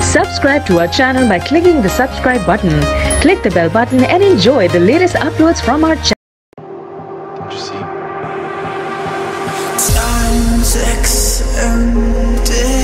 Subscribe to our channel by clicking the subscribe button. Click the bell button and enjoy the latest uploads from our channel. Don't you see? Time's empty.